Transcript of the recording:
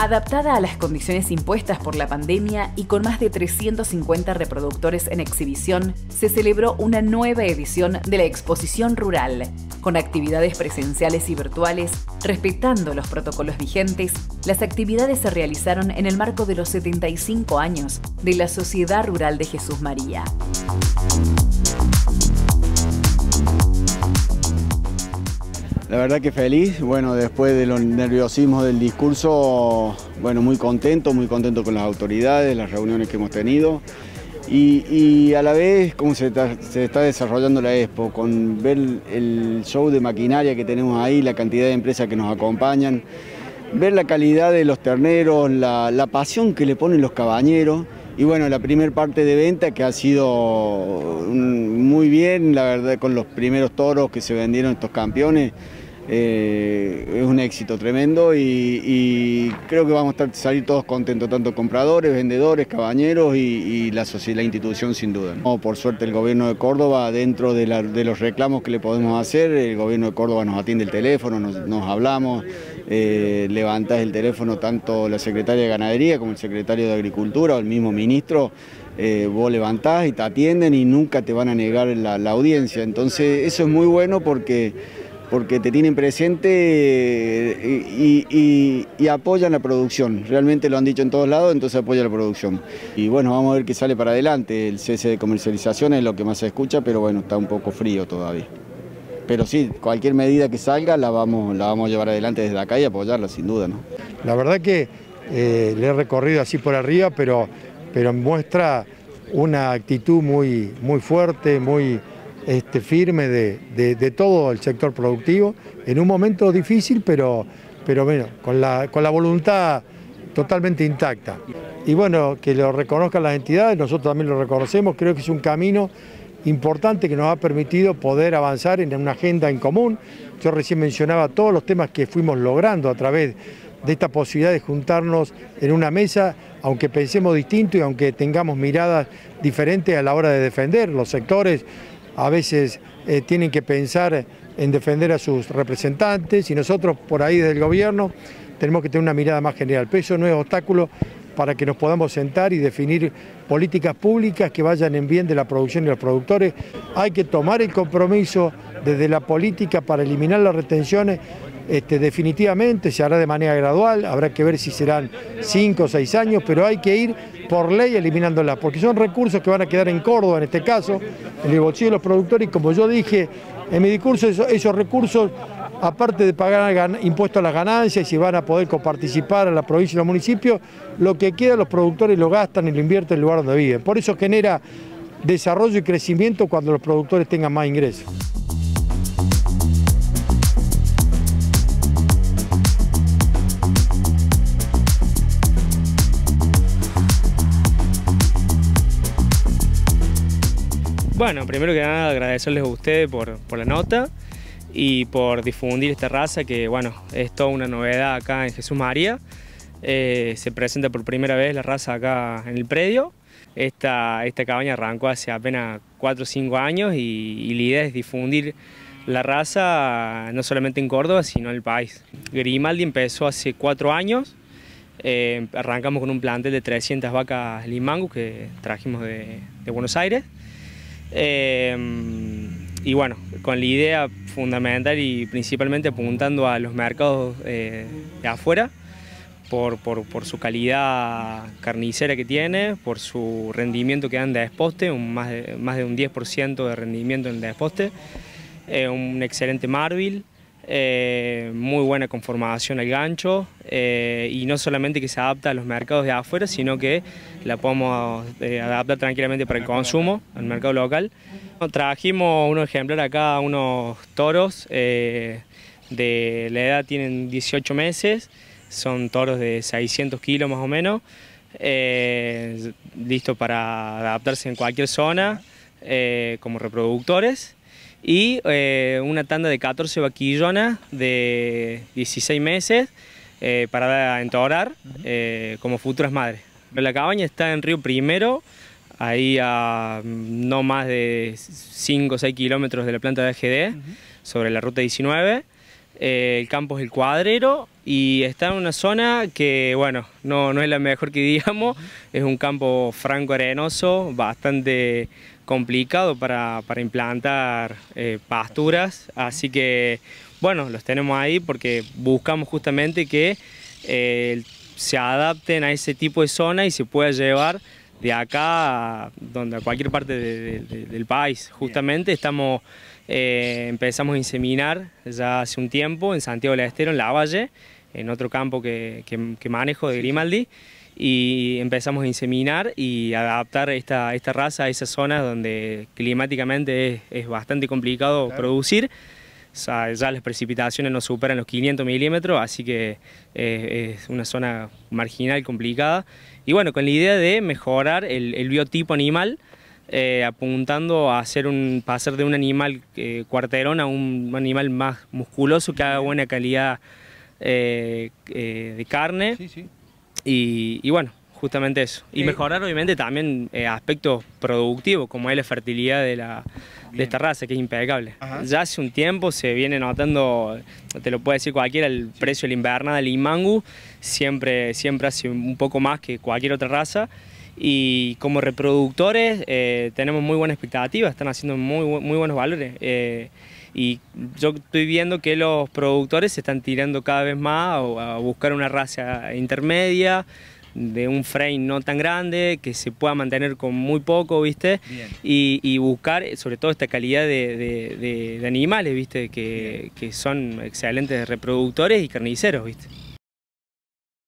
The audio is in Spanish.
Adaptada a las condiciones impuestas por la pandemia y con más de 350 reproductores en exhibición, se celebró una nueva edición de la Exposición Rural, con actividades presenciales y virtuales, respetando los protocolos vigentes. Las actividades se realizaron en el marco de los 75 años de la Sociedad Rural de Jesús María. La verdad que feliz, bueno, después de los nerviosismos del discurso, bueno, muy contento con las autoridades, las reuniones que hemos tenido y a la vez cómo se está desarrollando la Expo, con ver el show de maquinaria que tenemos ahí, la cantidad de empresas que nos acompañan, ver la calidad de los terneros, la pasión que le ponen los cabañeros. Y bueno, la primera parte de venta que ha sido muy bien, la verdad, con los primeros toros que se vendieron estos campeones, es un éxito tremendo y creo que vamos a salir todos contentos, tanto compradores, vendedores, cabañeros y la institución sin duda. Por suerte el gobierno de Córdoba, dentro de los reclamos que le podemos hacer, el gobierno de Córdoba nos atiende el teléfono, nos hablamos, levantás el teléfono tanto la secretaria de Ganadería como el secretario de Agricultura o el mismo ministro, vos levantás y te atienden y nunca te van a negar la audiencia. Entonces eso es muy bueno porque te tienen presente y apoyan la producción. Realmente lo han dicho en todos lados, entonces apoyan la producción. Y bueno, vamos a ver qué sale para adelante. El cese de comercialización es lo que más se escucha, pero bueno, está un poco frío todavía. Pero sí, cualquier medida que salga la vamos a llevar adelante desde acá y apoyarla sin duda, ¿no? La verdad que le he recorrido así por arriba, pero muestra una actitud muy fuerte, muy firme de todo el sector productivo, en un momento difícil, pero bueno, con la voluntad totalmente intacta. Y bueno, que lo reconozcan las entidades, nosotros también lo reconocemos, creo que es un camino importante que nos ha permitido poder avanzar en una agenda en común. Yo recién mencionaba todos los temas que fuimos logrando a través de esta posibilidad de juntarnos en una mesa, aunque pensemos distinto y aunque tengamos miradas diferentes a la hora de defender los sectores. A veces tienen que pensar en defender a sus representantes y nosotros por ahí desde el gobierno tenemos que tener una mirada más general. Pero eso no es obstáculo para que nos podamos sentar y definir políticas públicas que vayan en bien de la producción y los productores. Hay que tomar el compromiso desde la política para eliminar las retenciones. Definitivamente se hará de manera gradual, habrá que ver si serán 5 o 6 años, pero hay que ir por ley eliminándolas, porque son recursos que van a quedar en Córdoba, en este caso, en el bolsillo de los productores, y como yo dije en mi discurso, esos recursos, aparte de pagar impuestos a las ganancias y van a poder coparticipar a la provincia y los municipios, lo que queda los productores lo gastan y lo invierten en el lugar donde viven. Por eso genera desarrollo y crecimiento cuando los productores tengan más ingresos. Bueno, primero que nada agradecerles a ustedes por la nota y por difundir esta raza que, bueno, es toda una novedad acá en Jesús María. Se presenta por primera vez la raza acá en el predio. Esta cabaña arrancó hace apenas 4 o 5 años y la idea es difundir la raza no solamente en Córdoba, sino en el país. Grimaldi empezó hace 4 años. Arrancamos con un plantel de 300 vacas limango que trajimos de Buenos Aires. Y bueno, con la idea fundamental y principalmente apuntando a los mercados de afuera por su calidad carnicera que tiene, por su rendimiento que dan de desposte, más de un 10% de rendimiento en el desposte, un excelente marbil, muy buena conformación al gancho, y no solamente que se adapta a los mercados de afuera, sino que la podemos adaptar tranquilamente para el consumo, al mercado local. Trajimos unos ejemplares acá, unos toros de la edad, tienen 18 meses, son toros de 600 kilos más o menos, listos para adaptarse en cualquier zona como reproductores. Y una tanda de 14 vaquillonas de 16 meses para entorar como futuras madres. La cabaña está en Río Primero, ahí a no más de 5 o 6 kilómetros de la planta de AGD, sobre la ruta 19. El campo es el Cuadrero y está en una zona que, bueno, no es la mejor que digamos, es un campo franco arenoso, bastante complicado para implantar pasturas, así que, bueno, los tenemos ahí porque buscamos justamente que se adapten a ese tipo de zona y se pueda llevar de acá a cualquier parte del país. Justamente empezamos a inseminar ya hace un tiempo en Santiago del Estero, en Lavalle, en otro campo que manejo de Grimaldi, y empezamos a inseminar y adaptar esta raza a esas zonas donde climáticamente es bastante complicado producir. O sea, ya las precipitaciones no superan los 500 milímetros, así que es una zona marginal complicada. Y bueno, con la idea de mejorar el biotipo animal, apuntando a pasar de un animal cuarterón a un animal más musculoso que haga buena calidad de carne. Y bueno, justamente eso. Y mejorar obviamente también aspectos productivos, como es la fertilidad de esta raza, que es impecable. Ya hace un tiempo se viene notando, te lo puede decir cualquiera, el precio de la invernada del Inmangu siempre hace un poco más que cualquier otra raza. Y como reproductores tenemos muy buena expectativa, están haciendo muy buenos valores. Y yo estoy viendo que los productores se están tirando cada vez más a buscar una raza intermedia, de un frame no tan grande, que se pueda mantener con muy poco, ¿viste? Y buscar sobre todo esta calidad de animales, ¿viste? Que son excelentes reproductores y carniceros, ¿viste?